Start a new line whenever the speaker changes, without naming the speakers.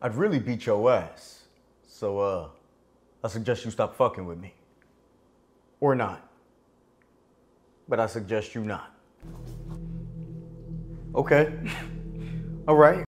I'd really beat your ass. So, I suggest you stop fucking with me. Or not. But I suggest you not. Okay. All right.